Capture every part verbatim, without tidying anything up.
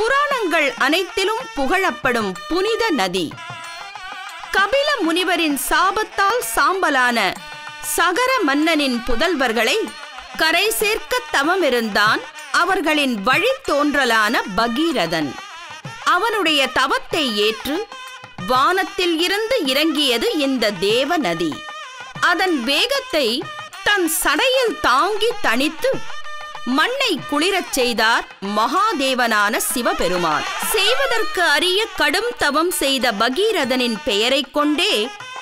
புராணங்கள் அனைத்திலும் புகழப்படும் புனித நதி. கபில முனிவரின் சாபத்தால் சாம்பலான சகர மன்னனின் புதல்வர்களை கரை சேர்க்க தவமிருந்தான் அவர்களின் வழித்தோன்றலான பகீரதன். அவனுடைய தவத்தை ஏற்று வானத்தில் இருந்து இறங்கியது இந்த தேவ நதி. அதன் வேகத்தை தன் சடையில் தாங்கி தணித்து மண்ணை குளிரச் செய்தார் மகாதேவனான சிவபெருமான். செய்வதற்கு அரிய கடும் தவம் செய்த பகீரதனின் பெயரைக் கொண்டே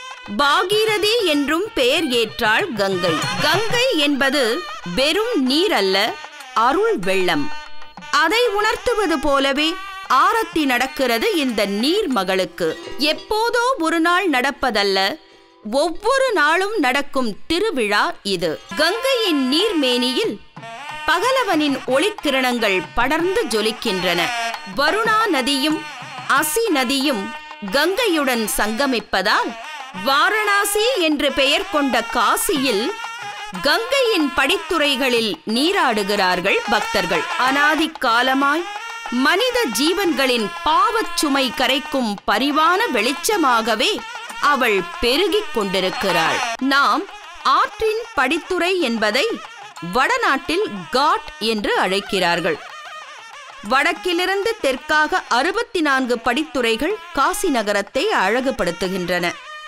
பாகீரதி என்றும் பெயர் ஏற்றாள் கங்கை. கங்கை என்பது வெறும் நீர் அல்ல, அருள் வெள்ளம். அதை உணர்த்துவது போலவே ஆரத்தி நடக்கிறது இந்த நீர் மகளுக்கு. எப்போதோ ஒரு நாள் நடப்பதல்ல, ஒவ்வொரு நாளும் நடக்கும் திருவிழா இது. கங்கையின் நீர்மேனியில் பகலவனின் ஒளிக்கிரணங்கள் படர்ந்து ஜொலிக்கின்றன. வருணா நதியும் அசி நதியும் கங்கையுடன் சங்கமிப்பதால் வாரணாசி என்று பெயர் கொண்ட காசியில் கங்கையின் படித்துறைகளில் நீராடுகிறார்கள் பக்தர்கள். அநாதி காலமாய் மனித ஜீவன்களின் பாவச் சுமை கரைக்கும் பரிவான வெளிச்சமாகவே அவள் பெருகிக் கொண்டிருக்கிறாள். நாம் ஆற்றின் படித்துறை என்பதை வடநாட்டில் காட் என்று அழைக்கிறார்கள். வடக்கிலிருந்து தெற்காக அறுபத்தி நான்கு படித்துறைகள் காசி நகரத்தை அழகுபடுத்துகின்றன.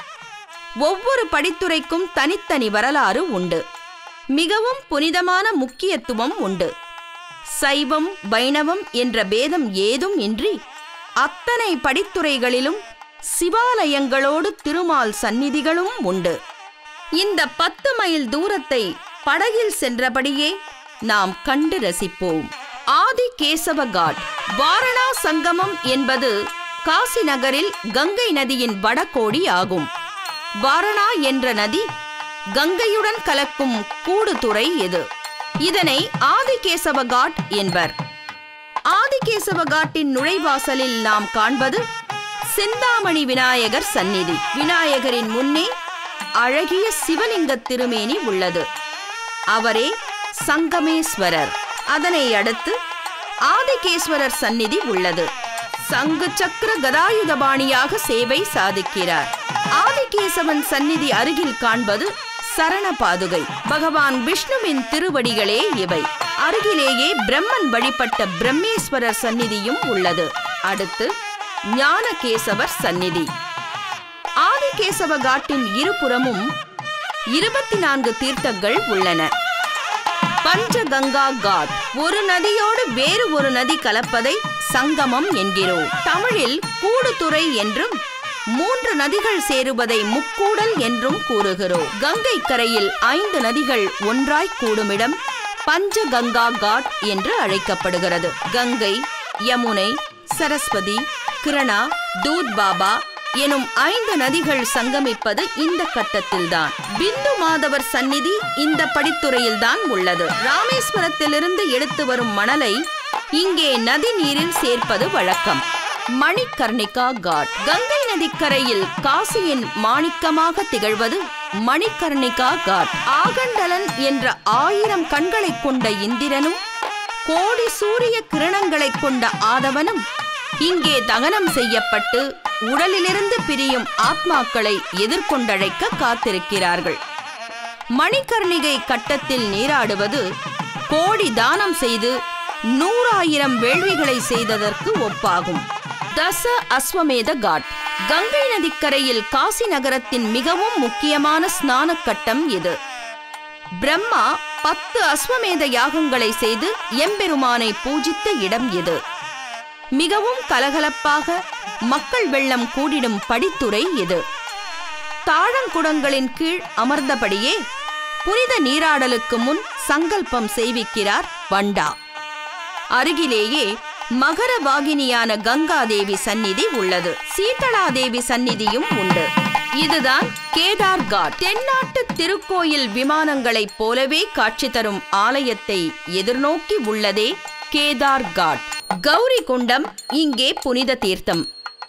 ஒவ்வொரு படித்துறைக்கும் தனித்தனி வரலாறு உண்டு. மிகவும் புனிதமான முக்கியத்துவம் உண்டு. சைவம் வைணவம் என்ற பேதம் ஏதும் இன்றி அத்தனை படித்துறைகளிலும் சிவாலயங்களோடு திருமால் சந்நிதிகளும் உண்டு. இந்த பத்து மைல் தூரத்தை படகில் சென்றபடியே நாம் கண்டு ரசிப்போம். ஆதி கேசவ காட். வாரணா சங்கமம் என்பது காசி நகரில் கங்கை நதியின் வடகோடி ஆகும். வாரணா என்ற நதி கங்கையுடன் கலக்கும் கூடுதுறை இது. இதனை ஆதிகேசவ காட் என்பர். ஆதிகேசவ காட்டின் நுழைவாசலில் நாம் காண்பது சிந்தாமணி விநாயகர் சந்நிதி. விநாயகரின் முன்னே அழகிய சிவலிங்க திருமேனி உள்ளது. அவரே சங்கமேஸ்வரர். அதனை அடுத்து ஆதிகேஸ்வரர் சந்நிதி உள்ளது. சங்கு சக்கர கதாயுதபாணியாக சேவை சாதிக்கிறார். ஆதிகேசவன் சந்நிதி அருகில் காண்பது சரண பாதுகை. பகவான் விஷ்ணுவின் திருவடிகளே இவை. அருகிலேயே பிரம்மன் வழிபட்ட பிரம்மேஸ்வரர் சந்நிதியும் உள்ளது. அடுத்து ஞானகேசவர் சந்நிதி. ஆதிகேசவ காட்டின் இருபுறமும் இருபத்தி நான்கு தீர்த்தங்கள் உள்ளன. பஞ்சகங்கா காட். ஒரு நதியோடு வேறு ஒரு நதி கலப்பதை சங்கமம் என்கிறோம். தமிழில் கூடுதுறை என்றும் மூன்று நதிகள் சேருவதை முக்கூடல் என்றும் கூறுகிறோம். கங்கை கரையில் ஐந்து நதிகள் ஒன்றாய் கூடுமிடம் பஞ்சகங்கா காட் என்று அழைக்கப்படுகிறது. கங்கை, யமுனை, சரஸ்வதி, கிருணா, தூத் பாபா எனும் ஐந்து நதிகள் சங்கமிப்பது இந்த கட்டத்தில்தான். பிந்து மாதவர் சந்நிதி இந்த படித்துறையில்தான் உள்ளது. ராமேஸ்வரத்திலிருந்து எடுத்து வரும் மணலை இங்கே நதி நீரில் சேர்ப்பது வழக்கம். மணிகர்ணிகா காட். கங்கை நதிக்கரையில் காசியின் மாணிக்கமாக திகழ்வது மணிகர்ணிகா காட். ஆகண்டலன் என்ற ஆயிரம் கண்களை கொண்ட இந்திரனும் கோடி சூரிய கிரணங்களை கொண்ட ஆதவனும் இங்கே தகனம் செய்யப்பட்டு உடலிலிருந்து பிரியும் ஆத்மாக்களை எதிர்கொண்டழைக்க காத்திருக்கிறார்கள். மணிகர்ணிகை கட்டத்தில் நீராடுவது கோடி தானம் செய்து நூறாயிரம் வேள்விகளை செய்ததற்கு ஒப்பாகும். தச அஸ்வமேத காட். கங்கை நதிக்கரையில் காசி நகரத்தின் மிகவும் முக்கியமான ஸ்நான கட்டம் இது. பிரம்மா பத்து அஸ்வமேத யாகங்களை செய்து எம்பெருமானை பூஜித்த இடம் இது. மிகவும் கலகலப்பாக மக்கள் வெள்ளம் கூடிடும் படித்துறை இது. தாழங்குடங்களின் கீழ் அமர்ந்தபடியே புனித நீராடலுக்கு முன் சங்கல்பம் செய்விக்கிறார் பண்டா. அருகிலேயே மகர வாகினியான கங்காதேவி சந்நிதி உள்ளது. சீதளாதேவி சந்நிதியும் உண்டு. இதுதான் கேதார் காட். தென்னாட்டு திருக்கோயில் விமானங்களைப் போலவே காட்சி தரும் ஆலயத்தை எதிர்நோக்கி உள்ளதே கேதார் காட். கௌரி குண்டம் இங்கே புனித தீர்த்தம்.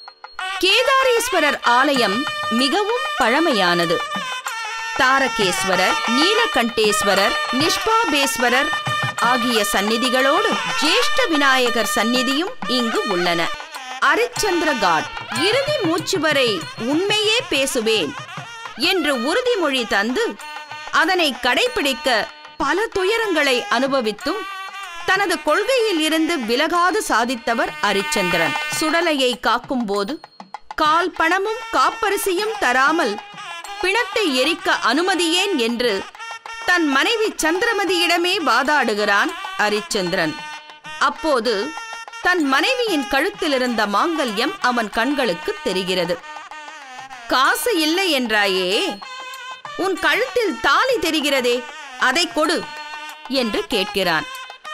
கேதாரேஸ்வரர் ஆலயம் மிகவும் பழமையானது. தாரகேஸ்வரர், நீலகண்டேஸ்வரர், நிஷ்பாபேஸ்வரர் ஆகிய சந்நிதிகளோடு ஜேஷ்ட விநாயகர் சந்நிதியும் இங்கு உள்ளன. அரிச்சந்திர காட் இறுதி மூச்சு வரை உண்மையே பேசுவேன் என்று உறுதிமொழி தந்து அதனை கடைபிடிக்க பல துயரங்களை அனுபவித்தும் தனது கொள்கையில் இருந்து விலகாது சாதித்தவர் அரிச்சந்திரன். சுடலையை காக்கும் போது கால் பணமும் காப்பரிசியும் தராமல் பிணத்தை எரிக்க அனுமதியேன் என்று தன் மனைவி சந்திரமதியிடமே வாதாடுகிறான் அரிச்சந்திரன். அப்போது தன் மனைவியின் கழுத்தில் இருந்த மாங்கல்யம் அவன் கண்களுக்கு தெரிகிறது. காசு இல்லை என்றாயே, உன் கழுத்தில் தாலி தெரிகிறதே, அதை கொடு என்று கேட்கிறான்.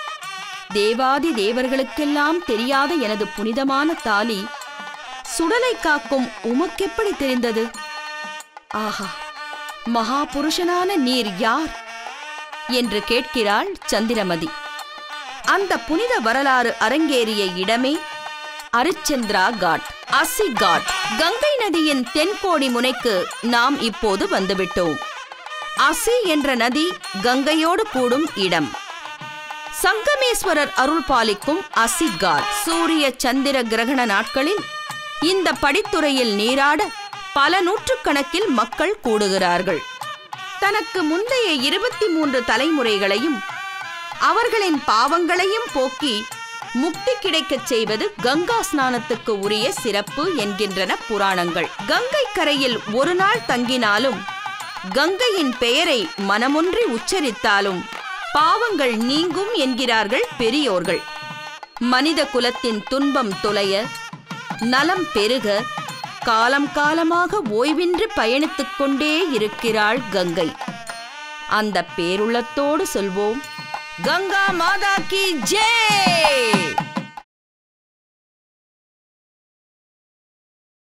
தேவாதி தேவர்களுக்கெல்லாம் தெரியாத எனது புனிதமான தாலி சுடலை காக்கும் உமக்கெப்படி தெரிந்தது? ஆஹா, மகா புருஷனான நீர் யார் என்று கேட்கிறாள் சந்திரமதி. அந்த புனித வரலாறு அரங்கேறிய இடமே அரிச்சந்திரா காட், அசி காட். கங்கை நதியின் தென்கோடி முனைக்கு நாம் இப்போது வந்துவிட்டோம். அசி என்ற நதி கங்கையோடு கூடும் இடம். சங்கமேஸ்வரர் அருள் பாலிக்கும் அசி காட். சூரிய சந்திர கிரகண நாட்களில் இந்த படித்துறையில் நீராட பல நூற்றுக்கணக்கில் மக்கள் கூடுகிறார்கள். தனக்கு முந்தைய இருபத்தி மூன்று தலைமுறைகளையும் அவர்களின் பாவங்களையும் போக்கி முக்தி கிடைக்கச் செய்வது கங்கா ஸ்நானத்துக்கு உரிய சிறப்பு என்கின்றன புராணங்கள். கங்கை கரையில் ஒரு நாள் தங்கினாலும் கங்கையின் பெயரை மனமொன்றி உச்சரித்தாலும் பாவங்கள் நீங்கும் என்கிறார்கள் பெரியோர்கள். மனித குலத்தின் துன்பம் தொலைய, நலம் பெருக காலம் காலமாக ஓய்வின்றி பயணித்துக் கொண்டே இருக்கிறாள் கங்கை. அந்த பேருள்ளத்தோடு சொல்வோம், கங்கா மாதா கி ஜெய்.